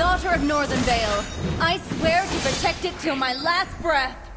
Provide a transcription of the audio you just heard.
daughter of Northern Vale. I swear to protect it till my last breath.